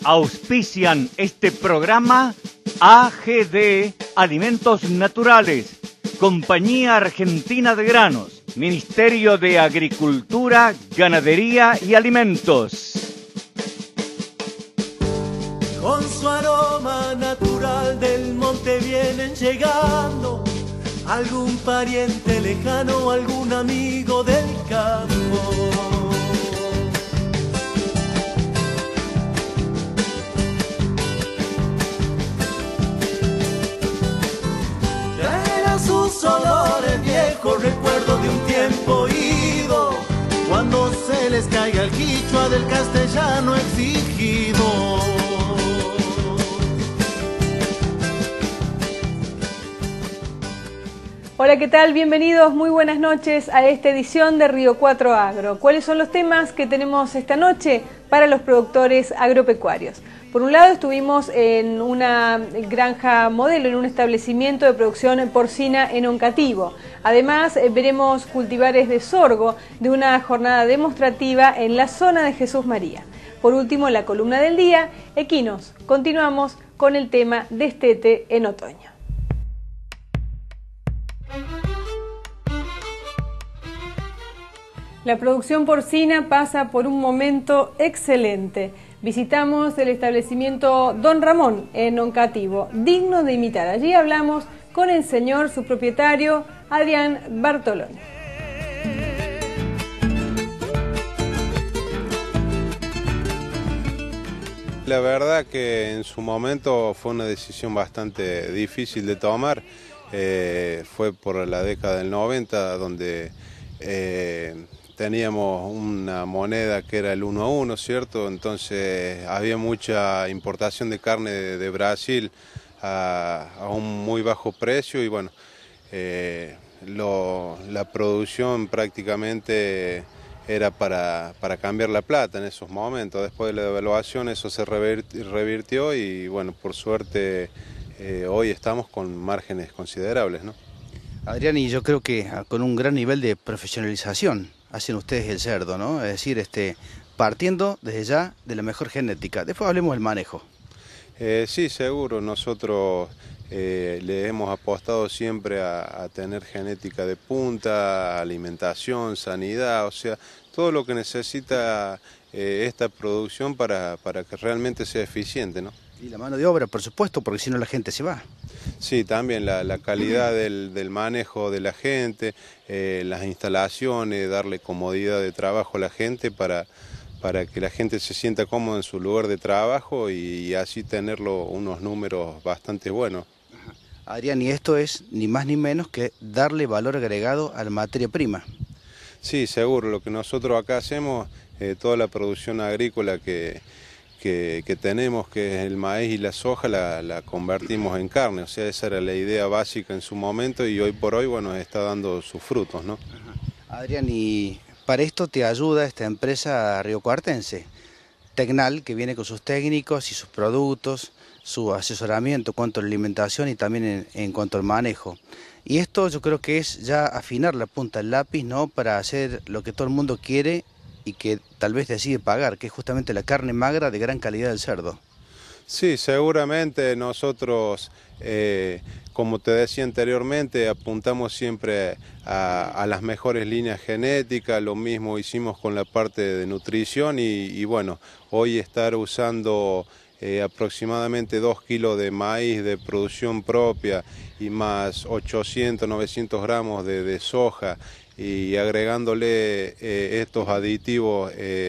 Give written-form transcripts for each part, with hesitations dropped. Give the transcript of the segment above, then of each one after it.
Auspician este programa AGD Alimentos Naturales, Compañía Argentina de Granos, Ministerio de Agricultura, Ganadería y Alimentos. Con su aroma natural del monte vienen llegando algún pariente lejano, algún amigo del campo. Traerá sus olores viejos, recuerdo de un tiempo ido, cuando se les caiga el quichua del castellano exigido. Hola, ¿qué tal? Bienvenidos, muy buenas noches a esta edición de Río 4 Agro. ¿Cuáles son los temas que tenemos esta noche para los productores agropecuarios? Por un lado, estuvimos en una granja modelo, en un establecimiento de producción porcina en Oncativo. Además, veremos cultivares de sorgo de una jornada demostrativa en la zona de Jesús María. Por último, la columna del día, equinos. Continuamos con el tema destete en otoño. La producción porcina pasa por un momento excelente. Visitamos el establecimiento Don Ramón en Oncativo, digno de imitar. Allí hablamos con el señor, su propietario, Adrián Bartoloni. La verdad que en su momento fue una decisión bastante difícil de tomar. Fue por la década del 90 donde teníamos una moneda que era el 1 a 1, ¿cierto? Entonces había mucha importación de carne de Brasil a un muy bajo precio y bueno, la producción prácticamente era para cambiar la plata en esos momentos. Después de la devaluación eso se revirtió y bueno, por suerte hoy estamos con márgenes considerables, ¿no? Adrián, y yo creo que con un gran nivel de profesionalización hacen ustedes el cerdo, ¿no? Es decir, partiendo desde ya de la mejor genética. Después hablemos del manejo. Sí, seguro. Nosotros le hemos apostado siempre a tener genética de punta, alimentación, sanidad, o sea, todo lo que necesita esta producción para que realmente sea eficiente, ¿no? Y la mano de obra, por supuesto, porque si no la gente se va. Sí, también la calidad del manejo de la gente, las instalaciones, darle comodidad de trabajo a la gente para que la gente se sienta cómoda en su lugar de trabajo y así tener unos números bastante buenos. Adrián, y esto es ni más ni menos que darle valor agregado a la materia prima. Sí, seguro. Lo que nosotros acá hacemos, toda la producción agrícola que tenemos, que es el maíz y la soja, la convertimos en carne. O sea, esa era la idea básica en su momento y hoy por hoy, bueno, está dando sus frutos, ¿no? Adrián, y para esto te ayuda esta empresa riocuartense, Tecnal, que viene con sus técnicos y sus productos, su asesoramiento en cuanto a la alimentación y también en cuanto al manejo. Y esto yo creo que es ya afinar la punta del lápiz, ¿no? Para hacer lo que todo el mundo quiere y que tal vez decide pagar, que es justamente la carne magra de gran calidad del cerdo. Sí, seguramente nosotros, como te decía anteriormente, apuntamos siempre a las mejores líneas genéticas, lo mismo hicimos con la parte de nutrición y bueno, hoy estar usando aproximadamente 2 kilos de maíz de producción propia y más 800, 900 gramos de soja y agregándole estos aditivos,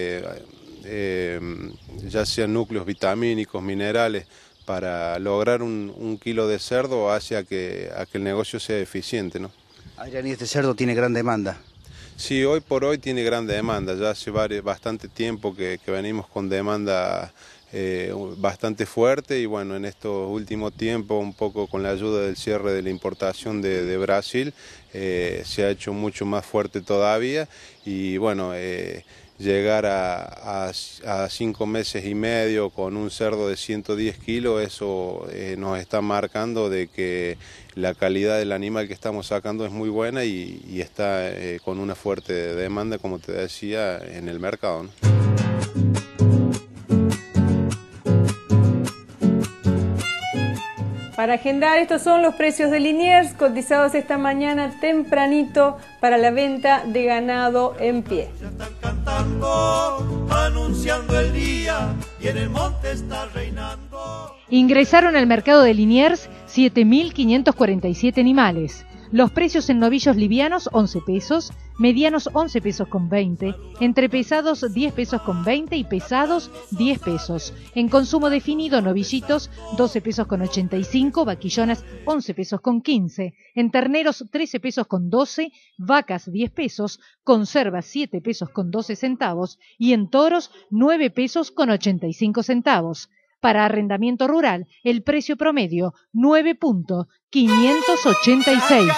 ya sean núcleos vitamínicos, minerales, para lograr un kilo de cerdo hace a que el negocio sea eficiente, ¿no? Adrián, ¿y este cerdo tiene gran demanda? Sí, hoy por hoy tiene gran demanda, ya hace bastante tiempo que venimos con demanda bastante fuerte y bueno, en estos últimos tiempos, un poco con la ayuda del cierre de la importación de Brasil, se ha hecho mucho más fuerte todavía y bueno, llegar a 5 meses y medio con un cerdo de 110 kilos, eso nos está marcando de que la calidad del animal que estamos sacando es muy buena y está con una fuerte demanda, como te decía, en el mercado, ¿no? Para agendar, estos son los precios de Liniers cotizados esta mañana tempranito para la venta de ganado en pie. Ya están cantando, anunciando el día, y en el monte está reinando. Ingresaron al mercado de Liniers 7.547 animales. Los precios en novillos livianos 11 pesos, medianos 11 pesos con 20, entre pesados 10 pesos con 20 y pesados 10 pesos. En consumo definido novillitos 12 pesos con 85, vaquillonas 11 pesos con 15, en terneros 13 pesos con 12, vacas 10 pesos, conservas 7 pesos con 12 centavos y en toros 9 pesos con 85 centavos. Para arrendamiento rural, el precio promedio 9.586.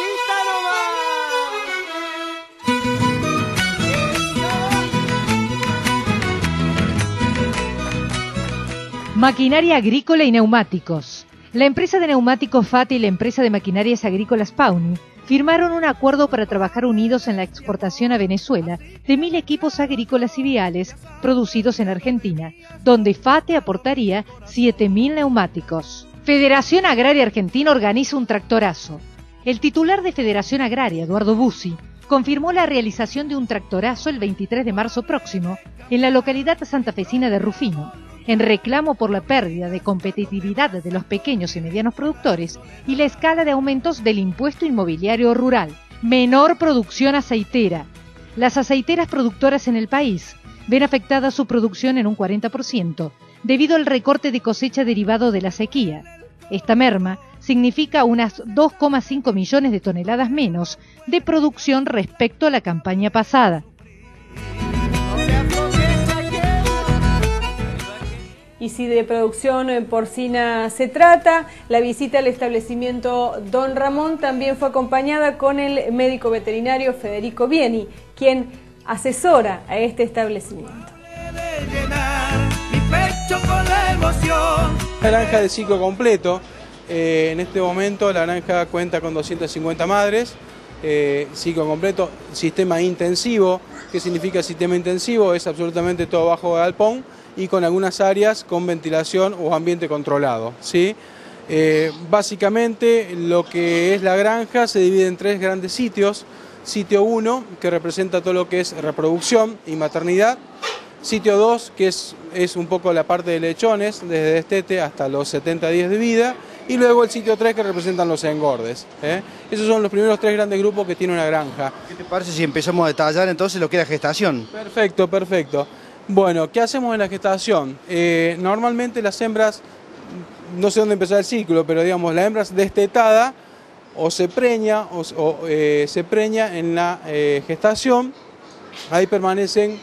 Maquinaria agrícola y neumáticos. La empresa de neumáticos FATE y la empresa de maquinarias agrícolas Pauni firmaron un acuerdo para trabajar unidos en la exportación a Venezuela de 1.000 equipos agrícolas y viales producidos en Argentina, donde FATE aportaría 7.000 neumáticos. Federación Agraria Argentina organiza un tractorazo. El titular de Federación Agraria, Eduardo Bussi, confirmó la realización de un tractorazo el 23 de marzo próximo en la localidad santafesina de Rufino, en reclamo por la pérdida de competitividad de los pequeños y medianos productores y la escala de aumentos del impuesto inmobiliario rural. Menor producción aceitera. Las aceiteras productoras en el país ven afectada su producción en un 40% debido al recorte de cosecha derivado de la sequía. Esta merma significa unas 2,5 millones de toneladas menos de producción respecto a la campaña pasada. Y si de producción porcina se trata, la visita al establecimiento Don Ramón también fue acompañada con el médico veterinario Federico Vieni, quien asesora a este establecimiento. La granja de ciclo completo. En este momento la granja cuenta con 250 madres, ciclo completo, sistema intensivo. ¿Qué significa sistema intensivo? Es absolutamente todo bajo galpón y con algunas áreas con ventilación o ambiente controlado, ¿sí? Básicamente lo que es la granja se divide en 3 grandes sitios. Sitio 1, que representa todo lo que es reproducción y maternidad. Sitio 2, que es un poco la parte de lechones, desde destete hasta los 70 días de vida. Y luego el sitio 3, que representan los engordes. Esos son los primeros 3 grandes grupos que tiene una granja. ¿Qué te parece si empezamos a detallar entonces lo que es la gestación? Perfecto, perfecto. Bueno, ¿qué hacemos en la gestación? Normalmente las hembras, no sé dónde empezar el ciclo, pero digamos, la hembra destetada o se preña se preña en la gestación. Ahí permanecen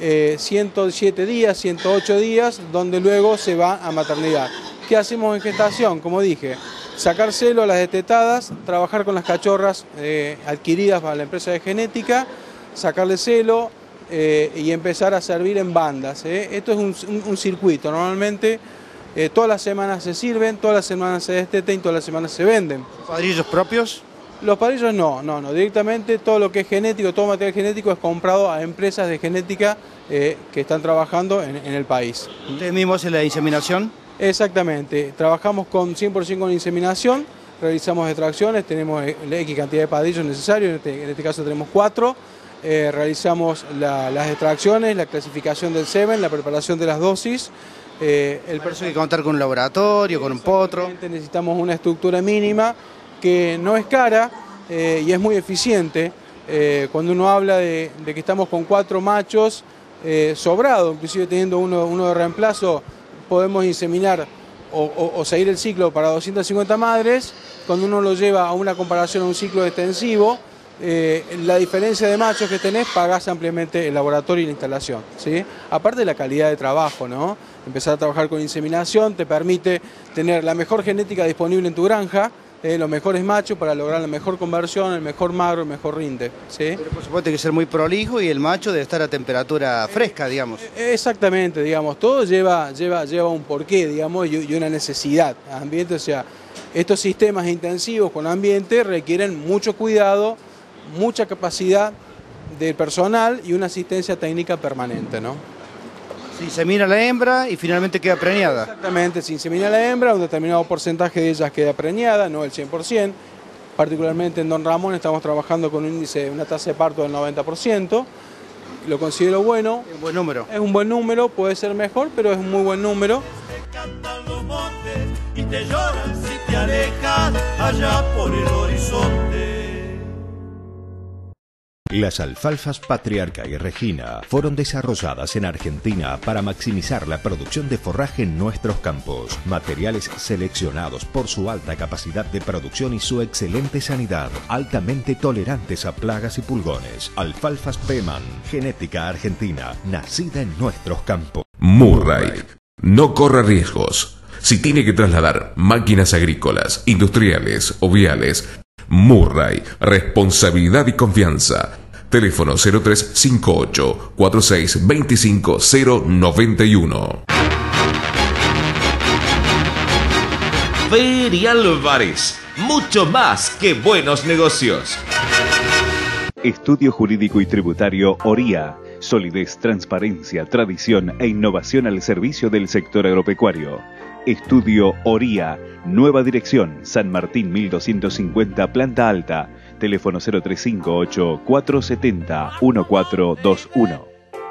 107 días, 108 días, donde luego se va a maternidad. ¿Qué hacemos en gestación? Como dije, sacar celo a las destetadas, trabajar con las cachorras adquiridas para la empresa de genética, sacarle celo y empezar a servir en bandas. Esto es un circuito, normalmente todas las semanas se sirven, todas las semanas se destetan y todas las semanas se venden. ¿Padrillos propios? Los padrillos no, directamente todo lo que es genético, todo material genético es comprado a empresas de genética que están trabajando en el país. ¿Ustedes mismos hacen la inseminación? Exactamente, trabajamos con 100% con inseminación, realizamos extracciones, tenemos la X cantidad de padrillos necesarios, en este caso tenemos 4, realizamos las extracciones, la clasificación del semen, la preparación de las dosis. Por eso hay que contar con un laboratorio, con un potro. Necesitamos una estructura mínima que no es cara y es muy eficiente. Cuando uno habla de que estamos con 4 machos sobrados, inclusive teniendo uno de reemplazo, podemos inseminar o seguir el ciclo para 250 madres. Cuando uno lo lleva a una comparación a un ciclo extensivo, la diferencia de machos que tenés, pagás ampliamente el laboratorio y la instalación, ¿sí? Aparte de la calidad de trabajo, ¿no? Empezar a trabajar con inseminación te permite tener la mejor genética disponible en tu granja, los mejores machos para lograr la mejor conversión, el mejor magro, el mejor rinde, ¿sí? Pero por supuesto hay que ser muy prolijo y el macho debe estar a temperatura fresca, digamos. Exactamente, digamos, todo lleva un porqué, digamos, y una necesidad. Ambiente, o sea, estos sistemas intensivos con ambiente requieren mucho cuidado, mucha capacidad del personal y una asistencia técnica permanente, ¿no? Se insemina la hembra y finalmente queda preñada. Exactamente, se insemina la hembra, un determinado porcentaje de ellas queda preñada, no el 100%. Particularmente en Don Ramón estamos trabajando con un índice, una tasa de parto del 90%. Lo considero bueno. Es un buen número. Es un buen número, puede ser mejor, pero es un muy buen número. Te cantan los montes y te lloran si te alejas allá por el horizonte. Las alfalfas Patriarca y Regina fueron desarrolladas en Argentina para maximizar la producción de forraje en nuestros campos. Materiales seleccionados por su alta capacidad de producción y su excelente sanidad, altamente tolerantes a plagas y pulgones. Alfalfas Peman, genética argentina, nacida en nuestros campos. Murray. No corra riesgos. Si tiene que trasladar máquinas agrícolas, industriales o viales, Murray, responsabilidad y confianza. Teléfono 0358 46 25 091. Feria Álvarez, mucho más que buenos negocios. Estudio Jurídico y Tributario ORIA. Solidez, transparencia, tradición e innovación al servicio del sector agropecuario. Estudio ORIA, nueva dirección, San Martín 1250, planta alta. Teléfono 0358 470 1421.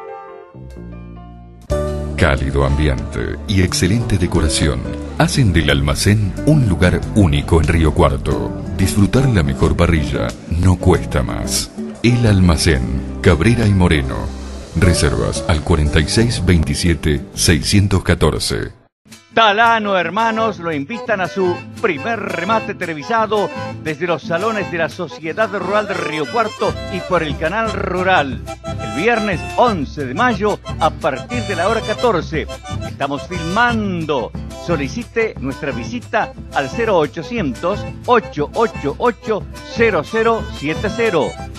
Cálido ambiente y excelente decoración hacen del almacén un lugar único en Río Cuarto. Disfrutar la mejor parrilla no cuesta más. El Almacén, Cabrera y Moreno. Reservas al 4627 614. Talano Hermanos lo invitan a su primer remate televisado desde los salones de la Sociedad Rural de Río Cuarto y por el Canal Rural. El viernes 11 de mayo a partir de la hora 14. Estamos filmando. Solicite nuestra visita al 0800 888 0070.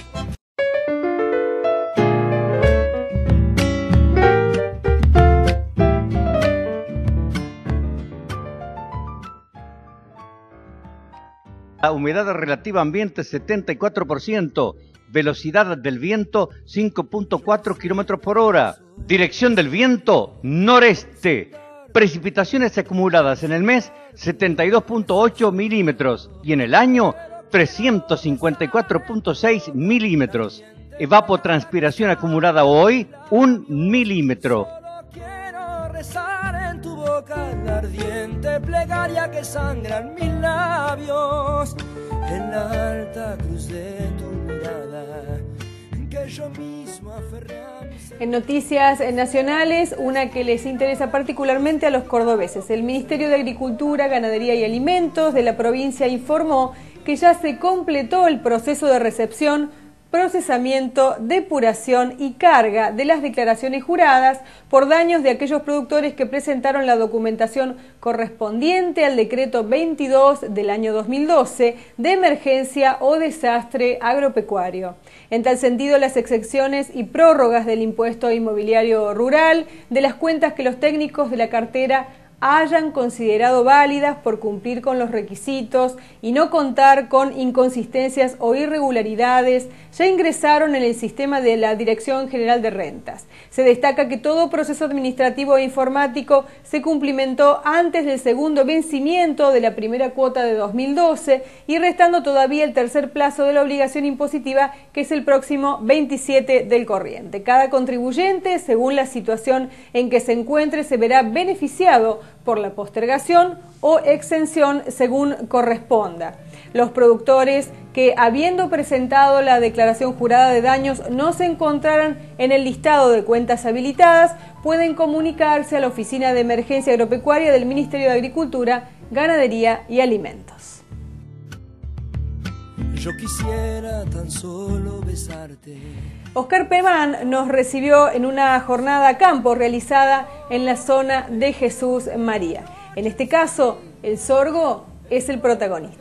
La humedad relativa ambiente 74%, velocidad del viento 5.4 kilómetros por hora, dirección del viento noreste, precipitaciones acumuladas en el mes 72.8 milímetros y en el año 354.6 milímetros. Evapotranspiración acumulada hoy 1 milímetro. Rezar en tu boca la ardiente plegaria que sangran mis labios en la alta cruz de tu mirada que yo mismo aferré a mi ser. En noticias nacionales, una que les interesa particularmente a los cordobeses. El Ministerio de Agricultura, Ganadería y Alimentos de la provincia informó que ya se completó el proceso de recepción, procesamiento, depuración y carga de las declaraciones juradas por daños de aquellos productores que presentaron la documentación correspondiente al decreto 22 del año 2012 de emergencia o desastre agropecuario. En tal sentido, las exenciones y prórrogas del impuesto inmobiliario rural, de las cuentas que los técnicos de la cartera hayan considerado válidas por cumplir con los requisitos y no contar con inconsistencias o irregularidades, ya ingresaron en el sistema de la Dirección General de Rentas. Se destaca que todo proceso administrativo e informático se cumplimentó antes del segundo vencimiento de la primera cuota de 2012 y restando todavía el tercer plazo de la obligación impositiva, que es el próximo 27 del corriente. Cada contribuyente, según la situación en que se encuentre, se verá beneficiado por la postergación o exención según corresponda. Los productores que, habiendo presentado la declaración jurada de daños, no se encontraran en el listado de cuentas habilitadas, pueden comunicarse a la Oficina de Emergencia Agropecuaria del Ministerio de Agricultura, Ganadería y Alimentos. Yo quisiera tan solo besarte. Oscar Peman nos recibió en una jornada a campo realizada en la zona de Jesús María. En este caso, el sorgo es el protagonista.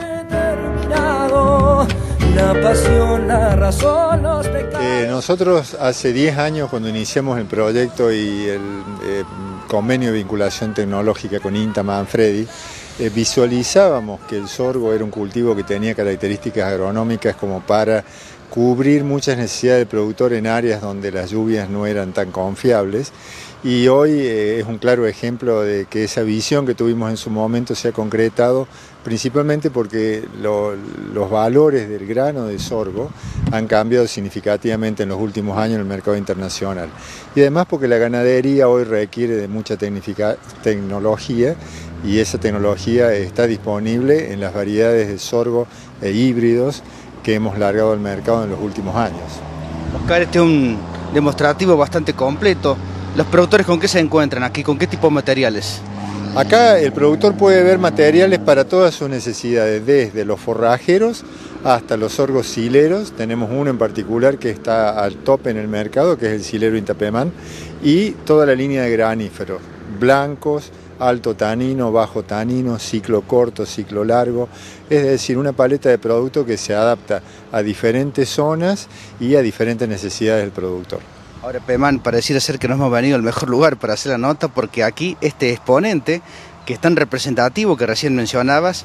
La pasión, la razón, los pecados. Nosotros hace 10 años, cuando iniciamos el proyecto y el convenio de vinculación tecnológica con INTA Manfredi, visualizábamos que el sorgo era un cultivo que tenía características agronómicas como para cubrir muchas necesidades del productor en áreas donde las lluvias no eran tan confiables, y hoy es un claro ejemplo de que esa visión que tuvimos en su momento se ha concretado, principalmente porque los valores del grano de sorgo han cambiado significativamente en los últimos años en el mercado internacional. Y además porque la ganadería hoy requiere de mucha tecnología, y esa tecnología está disponible en las variedades de sorgo e híbridos que hemos largado al mercado en los últimos años. Oscar, este es un demostrativo bastante completo. ¿Los productores con qué se encuentran aquí? ¿Con qué tipo de materiales? Acá el productor puede ver materiales para todas sus necesidades, desde los forrajeros hasta los sorgos sileros. Tenemos uno en particular que está al tope en el mercado, que es el silero Intapemán, y toda la línea de graníferos, blancos, alto tanino, bajo tanino, ciclo corto, ciclo largo, es decir, una paleta de productos que se adapta a diferentes zonas y a diferentes necesidades del productor. Ahora, Pemán, pareciera ser que no hemos venido al mejor lugar para hacer la nota, porque aquí este exponente, que es tan representativo que recién mencionabas,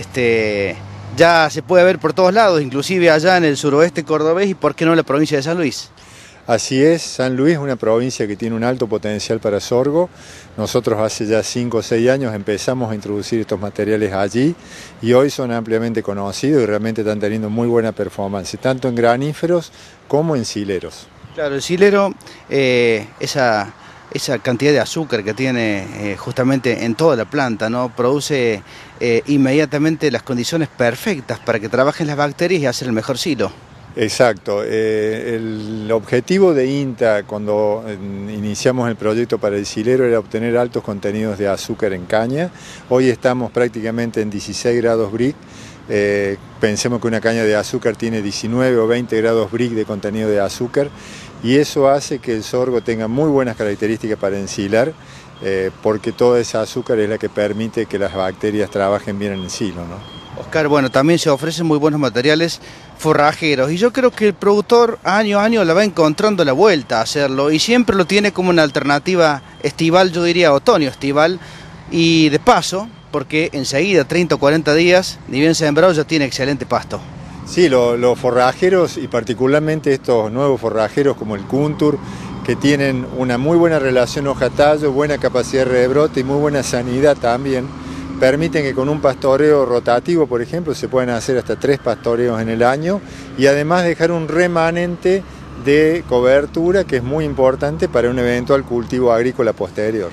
ya se puede ver por todos lados, inclusive allá en el suroeste cordobés y por qué no en la provincia de San Luis. Así es, San Luis es una provincia que tiene un alto potencial para sorgo. Nosotros hace ya 5 o 6 años empezamos a introducir estos materiales allí y hoy son ampliamente conocidos y realmente están teniendo muy buena performance, tanto en graníferos como en sileros. Claro, el silero, esa cantidad de azúcar que tiene justamente en toda la planta, ¿no? Produce inmediatamente las condiciones perfectas para que trabajen las bacterias y hacer el mejor silo. Exacto, el objetivo de INTA cuando iniciamos el proyecto para el silero era obtener altos contenidos de azúcar en caña. Hoy estamos prácticamente en 16 grados Brix. Pensemos que una caña de azúcar tiene 19 o 20 grados Brix de contenido de azúcar, y eso hace que el sorgo tenga muy buenas características para ensilar, porque toda esa azúcar es la que permite que las bacterias trabajen bien en el silo, ¿no? Oscar, bueno, también se ofrecen muy buenos materiales forrajeros y yo creo que el productor año a año le va encontrando la vuelta a hacerlo y siempre lo tiene como una alternativa estival, yo diría otoño estival, y de paso, porque enseguida, 30 o 40 días, ni bien sembrado, ya tiene excelente pasto. Sí, los forrajeros y particularmente estos nuevos forrajeros como el Kuntur, que tienen una muy buena relación hoja-tallo, buena capacidad de rebrote y muy buena sanidad también, permiten que con un pastoreo rotativo, por ejemplo, se puedan hacer hasta 3 pastoreos en el año y además dejar un remanente de cobertura que es muy importante para un eventual cultivo agrícola posterior.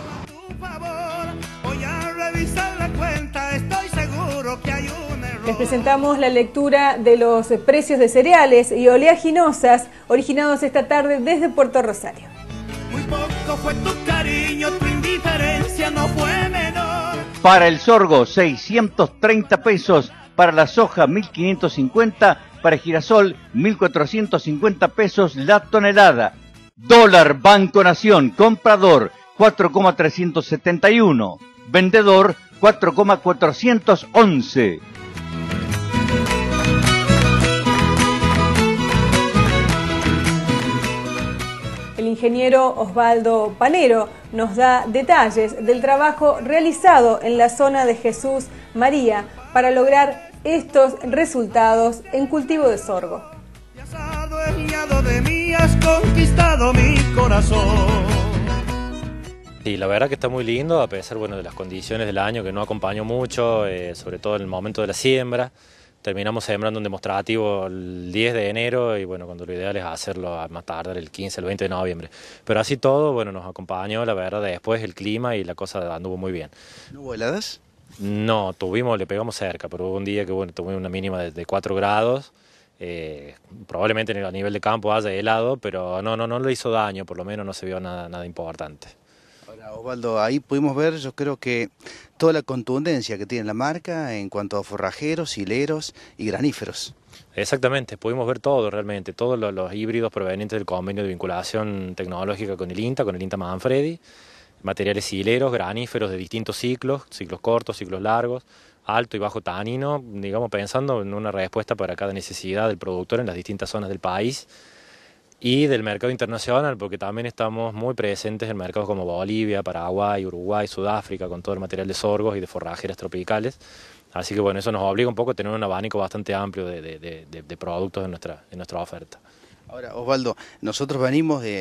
Les presentamos la lectura de los precios de cereales y oleaginosas originados esta tarde desde Puerto Rosario. Muy poco fue tu cariño, tu indiferencia no fue menor. Para el sorgo, 630 pesos. Para la soja, 1.550. Para el girasol, 1.450 pesos la tonelada. Dólar Banco Nación, comprador, 4,371. Vendedor, 4,411. El ingeniero Osvaldo Panero nos da detalles del trabajo realizado en la zona de Jesús María para lograr estos resultados en cultivo de sorgo. De mí has conquistado mi corazón. Sí, la verdad que está muy lindo, a pesar de las condiciones del año que no acompañó mucho, sobre todo en el momento de la siembra. Terminamos sembrando un demostrativo el 10 de enero y cuando lo ideal es hacerlo a más tardar el 15, el 20 de noviembre. Pero así todo, nos acompañó, la verdad, después el clima y la cosa anduvo muy bien. ¿No hubo heladas? No, le pegamos cerca, pero hubo un día que tuvimos una mínima de 4 grados. Probablemente a nivel de campo haya helado, pero no le hizo daño, por lo menos no se vio nada importante. Ahora, Osvaldo, ahí pudimos ver, yo creo que toda la contundencia que tiene la marca en cuanto a forrajeros, hileros y graníferos. Exactamente, pudimos ver todo realmente, todos los híbridos provenientes del convenio de vinculación tecnológica con el INTA Manfredi, materiales hileros, graníferos de distintos ciclos cortos, ciclos largos, alto y bajo tanino, pensando en una respuesta para cada necesidad del productor en las distintas zonas del país y del mercado internacional, porque también estamos muy presentes en mercados como Bolivia, Paraguay, Uruguay, Sudáfrica, con todo el material de sorgos y de forrajeras tropicales. Así que eso nos obliga un poco a tener un abanico bastante amplio de productos en nuestra oferta. Ahora, Osvaldo, nosotros venimos de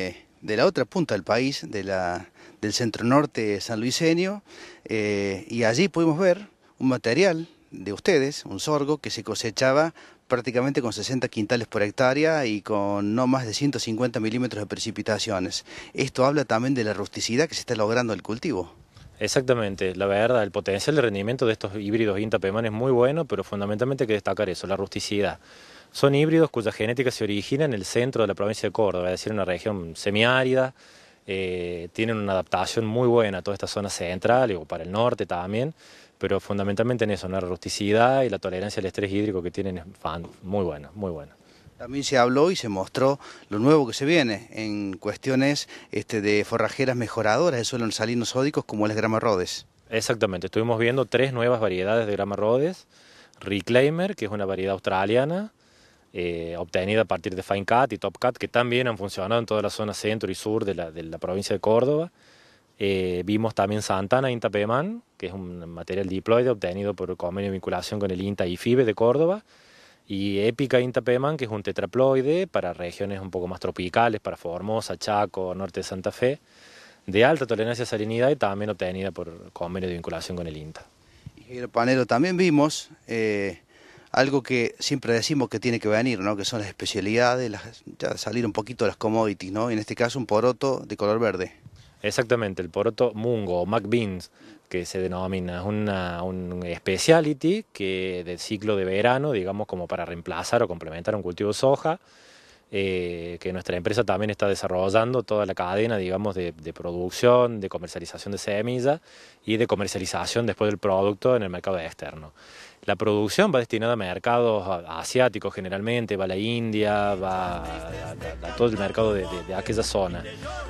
de la otra punta del país, del centro norte sanluiseño, y allí pudimos ver un material de ustedes, un sorgo que se cosechaba prácticamente con 60 quintales por hectárea y con no más de 150 milímetros de precipitaciones. Esto habla también de la rusticidad que se está logrando el cultivo. Exactamente, la verdad, el potencial de rendimiento de estos híbridos INTA PEMAN es muy bueno, pero fundamentalmente hay que destacar eso, la rusticidad. Son híbridos cuya genética se origina en el centro de la provincia de Córdoba, es decir, una región semiárida, tienen una adaptación muy buena a toda esta zona central y para el norte también, pero fundamentalmente en eso, la rusticidad y la tolerancia al estrés hídrico que tienen es muy buena, muy buena. También se habló y se mostró lo nuevo que se viene en cuestiones de forrajeras mejoradoras de suelos salinos sódicos como las Grama Rhodes. Exactamente, estuvimos viendo 3 nuevas variedades de Grama Rhodes, Reclaimer, que es una variedad australiana, obtenida a partir de Fine Cut y Top Cut, que también han funcionado en toda la zona centro y sur de la provincia de Córdoba. Vimos también Santana INTA PEMAN, que es un material diploide obtenido por convenio de vinculación con el INTA y FIBE de Córdoba, y Épica INTA PEMAN, que es un tetraploide para regiones un poco más tropicales, para Formosa, Chaco, norte de Santa Fe, de alta tolerancia a salinidad y también obtenida por convenio de vinculación con el INTA. Y Panero, también vimos algo que siempre decimos que tiene que venir, ¿no? Que son las especialidades, ya salir un poquito de las commodities, ¿no? En este caso un poroto de color verde. Exactamente, el poroto mungo o Mac Beans, que se denomina, es un speciality que del ciclo de verano, digamos como para reemplazar o complementar un cultivo de soja, que nuestra empresa también está desarrollando toda la cadena, digamos, de producción, de comercialización de semillas y de comercialización después del producto en el mercado externo. La producción va destinada a mercados asiáticos generalmente, va a la India, va a todo el mercado de aquella zona.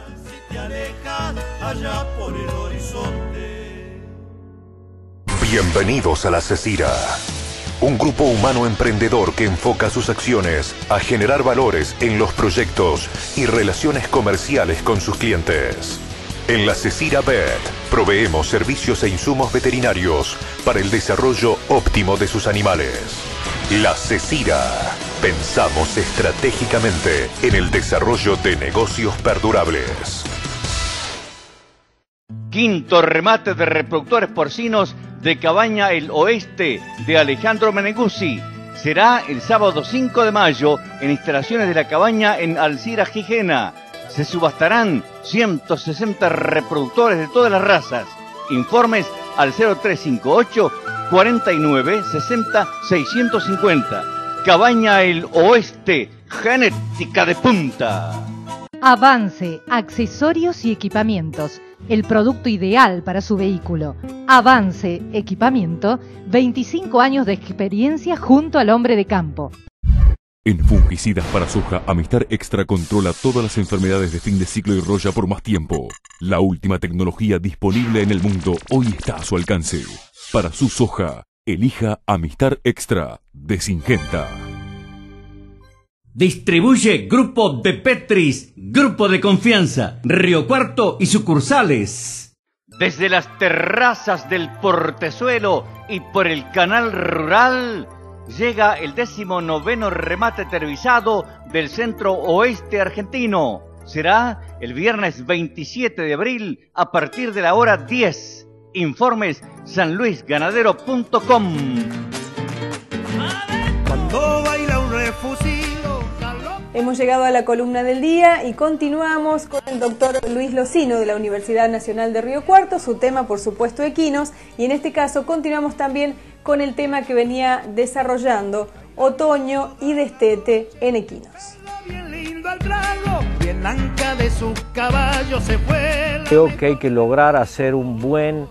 Bienvenidos a La Cecira, un grupo humano emprendedor que enfoca sus acciones a generar valores en los proyectos y relaciones comerciales con sus clientes. En La Cecira Vet proveemos servicios e insumos veterinarios para el desarrollo óptimo de sus animales. La Cecira, pensamos estratégicamente en el desarrollo de negocios perdurables. Quinto remate de reproductores porcinos de Cabaña El Oeste de Alejandro Meneguzzi. Será el sábado 5 de mayo en instalaciones de la cabaña en Alcira, Gijena. Se subastarán 160 reproductores de todas las razas. Informes al 0358 49 60 650. Cabaña El Oeste, genética de punta. Avance, accesorios y equipamientos. El producto ideal para su vehículo. Avance, equipamiento, 25 años de experiencia junto al hombre de campo. En fungicidas para soja, Amistar Extra controla todas las enfermedades de fin de ciclo y roya por más tiempo. La última tecnología disponible en el mundo hoy está a su alcance. Para su soja, elija Amistar Extra de Syngenta. Distribuye Grupo de Petris, Grupo de Confianza, Río Cuarto y sucursales. Desde las terrazas del Portezuelo y por el Canal Rural, llega el 19º remate televisado del Centro Oeste Argentino. Será el viernes 27 de abril a partir de la hora 10. Informes sanluisganadero.com. Cuando baila un refusil. Hemos llegado a la columna del día y continuamos con el doctor Luis Locino de la Universidad Nacional de Río Cuarto, su tema por supuesto equinos, y en este caso continuamos también con el tema que venía desarrollando, otoño y destete en equinos. Creo que hay que lograr hacer un buen,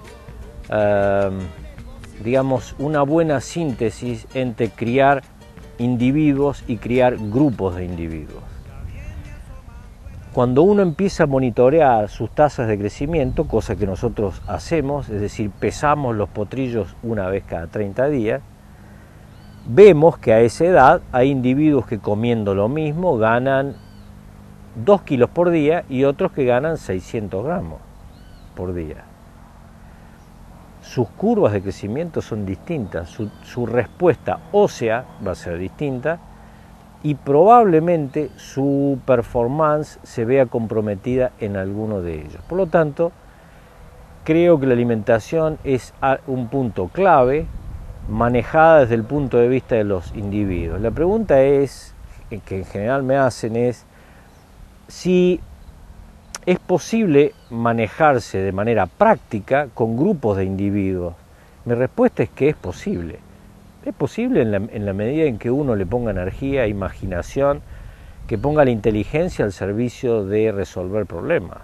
digamos, una buena síntesis entre criar individuos y criar grupos de individuos. Cuando uno empieza a monitorear sus tasas de crecimiento, cosa que nosotros hacemos, es decir, pesamos los potrillos una vez cada 30 días, vemos que a esa edad hay individuos que comiendo lo mismo ganan 2 kilos por día y otros que ganan 600 gramos por día. Sus curvas de crecimiento son distintas, su respuesta ósea va a ser distinta y probablemente su performance se vea comprometida en alguno de ellos. Por lo tanto, creo que la alimentación es un punto clave, manejada desde el punto de vista de los individuos. La pregunta es, que en general me hacen, es si es posible manejarse de manera práctica con grupos de individuos. Mi respuesta es que es posible. Es posible en la medida en que uno le ponga energía, imaginación, que ponga la inteligencia al servicio de resolver problemas.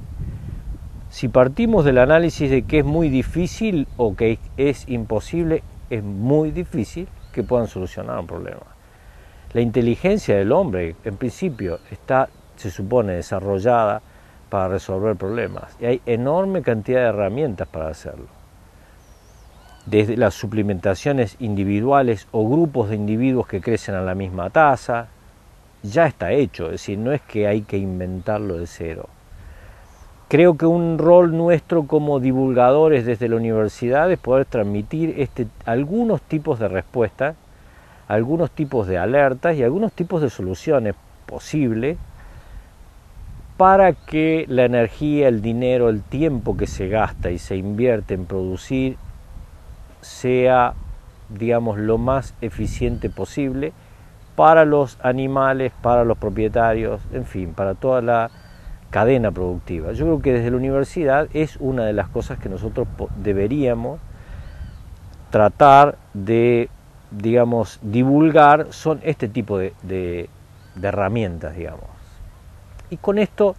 Si partimos del análisis de que es muy difícil o que es imposible, es muy difícil que puedan solucionar un problema. La inteligencia del hombre, en principio, está, se supone, desarrollada para resolver problemas. Y hay enorme cantidad de herramientas para hacerlo. Desde las suplementaciones individuales o grupos de individuos que crecen a la misma tasa, ya está hecho, es decir, no es que hay que inventarlo de cero. Creo que un rol nuestro como divulgadores desde la universidad es poder transmitir algunos tipos de respuestas, algunos tipos de alertas y algunos tipos de soluciones posibles para que la energía, el dinero, el tiempo que se gasta y se invierte en producir sea, digamos, lo más eficiente posible para los animales, para los propietarios, en fin, para toda la cadena productiva. Yo creo que desde la universidad es una de las cosas que nosotros deberíamos tratar de, digamos, divulgar, son este tipo de herramientas, digamos. Y con esto,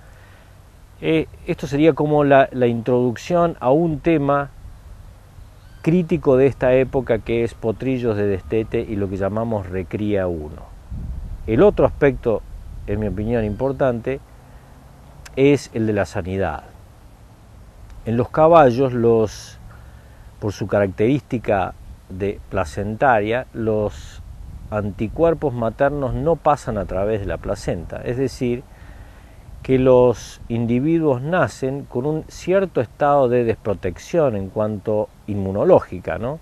esto sería como la introducción a un tema crítico de esta época, que es Potrillos de Destete y lo que llamamos Recría 1. El otro aspecto, en mi opinión, importante, es el de la sanidad. En los caballos, por su característica placentaria, los anticuerpos maternos no pasan a través de la placenta, es decir, que los individuos nacen con un cierto estado de desprotección en cuanto inmunológica, ¿no?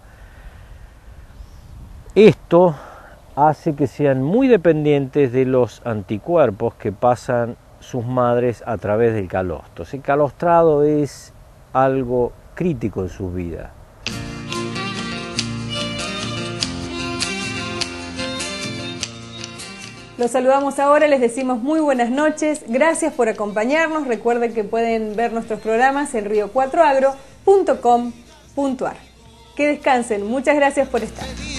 Esto hace que sean muy dependientes de los anticuerpos que pasan sus madres a través del calostro. Ese calostrado es algo crítico en sus vidas. Los saludamos ahora, les decimos muy buenas noches, gracias por acompañarnos, recuerden que pueden ver nuestros programas en rio4agro.com.ar. Que descansen, muchas gracias por estar.